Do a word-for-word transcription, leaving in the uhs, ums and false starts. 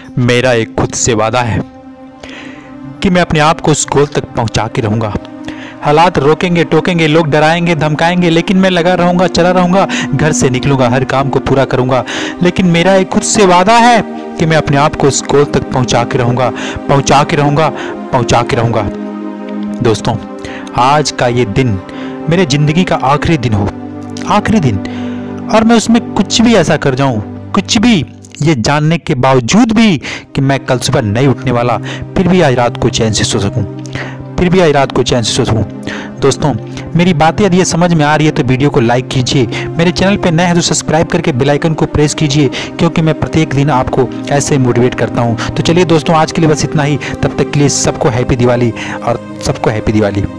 मेरा एक खुद से वादा है कि मैं अपने आप को उस गोल तक पहुंचा के रहूंगा। हालात रोकेंगे, टोकेंगे, लोग डराएंगे, धमकाएंगे, लेकिन मैं लगा रहूंगा, चला रहूंगा, घर से निकलूंगा, हर काम को पूरा करूंगा। लेकिन मेरा एक खुद से वादा है कि मैं अपने आप को उस गोल तक पहुंचा के रहूंगा, पहुंचा के रहूंगा, पहुंचा के रहूंगा। दोस्तों, आज का ये दिन मेरे जिंदगी का आखिरी दिन हो, आखिरी दिन, और मैं उसमें कुछ भी ऐसा कर जाऊं, कुछ भी, ये जानने के बावजूद भी कि मैं कल सुबह नहीं उठने वाला, फिर भी आज रात को चैन से सो सकूं, फिर भी आज रात को चैन से सो सकूं। दोस्तों, मेरी बातें यदि ये समझ में आ रही है तो वीडियो को लाइक कीजिए, मेरे चैनल पे नए हैं तो सब्सक्राइब करके बेल आइकन को प्रेस कीजिए, क्योंकि मैं प्रत्येक दिन आपको ऐसे मोटिवेट करता हूं। तो चलिए दोस्तों, आज के लिए बस इतना ही। तब तक के लिए सबको हैप्पी दिवाली और सबको हैप्पी दिवाली।